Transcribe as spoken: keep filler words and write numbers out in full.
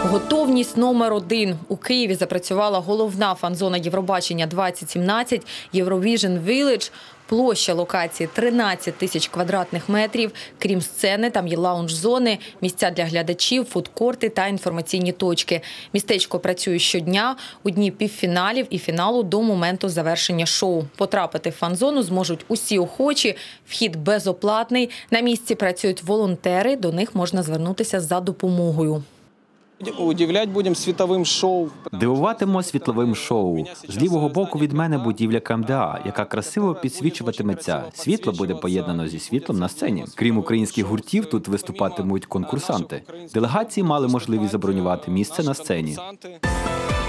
Готовність номер один. У Києві запрацювала головна фан-зона Євробачення двадцять сімнадцять «Євровіжн Вілледж». Площа локації – тринадцять тисяч квадратних метрів. Крім сцени, там є лаунж-зони, місця для глядачів, фудкорти та інформаційні точки. Містечко працює щодня, у дні півфіналів і фіналу до моменту завершення шоу. Потрапити в фан-зону зможуть усі охочі. Вхід безоплатний. На місці працюють волонтери, до них можна звернутися за допомогою. Удивлять будемо світовим шоу. Дивуватимо світловим шоу. З лівого боку від мене будівля КМДА, яка красиво підсвічуватиметься. Світло буде поєднано зі світлом на сцені. Крім українських гуртів, тут виступатимуть конкурсанти. Делегації мали можливість забронювати місце на сцені.